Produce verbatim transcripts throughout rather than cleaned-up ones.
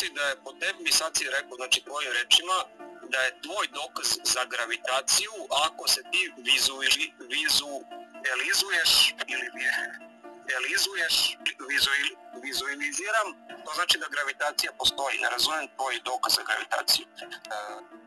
znači da je po tebi, sad si rekao, znači tvojim rečima, da je tvoj dokaz za gravitaciju ako se ti vizuili, vizualizuješ ili vizualizuješ, vizuil, vizualiziram, to znači da gravitacija postoji. Ne razumijem tvoj dokaz za gravitaciju. Uh,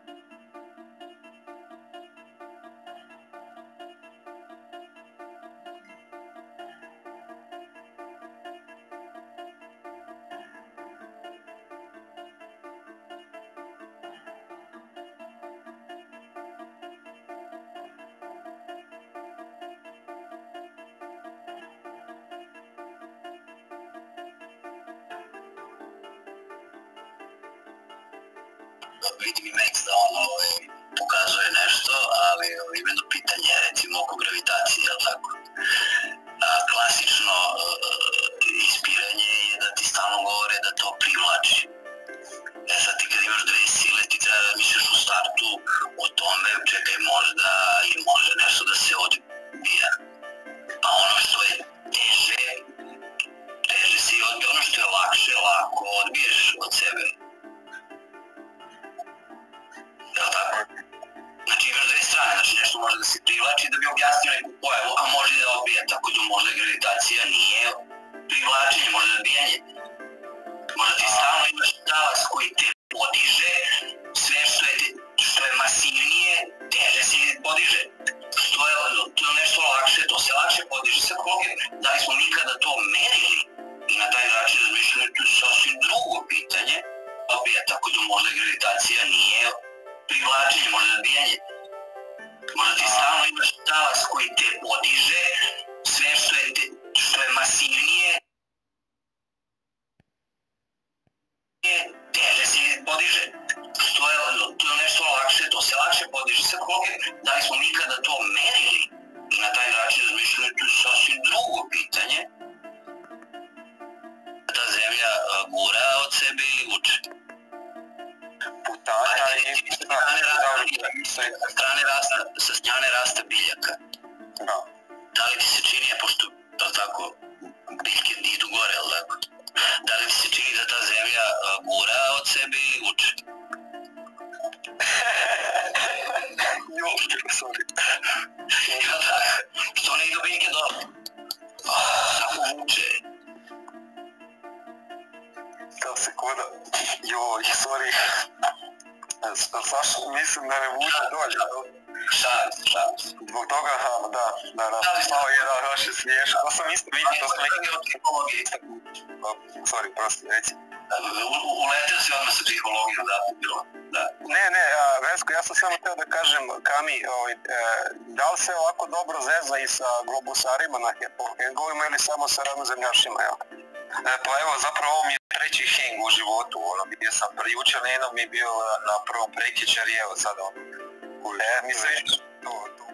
vidim i Max da on ovaj, pokazuje nešto, ali ovaj, imeno pitanje je recimo oko gravitacije, jel tako? A, klasično uh, ispiranje je da ti stalno govore da to privlači. E sad ti kad imaš dve sile ti treba da misliš u startu o tome, čekaj možda i može nešto da se odbija. Pa ono što je teže, teže se i odbija, ono što je lakše, lako odbiješ od sebe. Jel' tako? Znači imaš dve strane, znači nešto može da se privlači da bi objasnio neku pojavu, a može da odbija, tako da možda gravitacija nije privlačenje, možda odbijanje. Možda ti stalno imaš talas koji te podiže, sve što je, što je masivnije, teže se podiže. Što je, to je nešto lakše, to se lakše podiže sa koge. Da li smo nikada to merili i na taj način razmišljamo, to je sasvim drugo pitanje, odbija, tako da možda gravitacija nije privlačenje, možda odbijanje. Možda ti stalno imaš talas koji te podiže, sve što je, što je masivnije, teže se podiže. Što je, to je nešto lakše, to se lakše podiže sa koge. Da li smo nikada to merili i na taj način razmišljamo, to je sasvim drugo pitanje. Ta zemlja gura od sebe ili vuče? Putanja i sa strane rasta biljaka. Da. Da li ti se čini, pošto, tako, biljke idu gore, jel' tako? Da li ti se čini da ta zemlja gura od sebe ili vuče? Joj, sorry. Jel' tako? Što ne idu biljke dobro? Samo vuče. Ta sekunda. Joj, sorry. Zašto mislim da ne vuče dolje? Šalim se, šalim se. Zbog toga, aha, da, da, da. Malo je da, baš je smiješno. To sam isto vidio, to sam vidio. Sorry, prosti, reci. Uletio si odmah sa psihologijom, da, bilo, da. Ne, ne, Vesko, ja sam samo teo da kažem, Kami, ovaj, e, da li se ovako dobro zeza i sa globusarima na hangovima ili samo sa ravnozemljašima, jel? E, pa evo, zapravo ovo mi je treći hang u životu, ono, bio sam jučer, jednom mi je bio na prvom prekjučer i evo sad ono. E, mislim, to, to.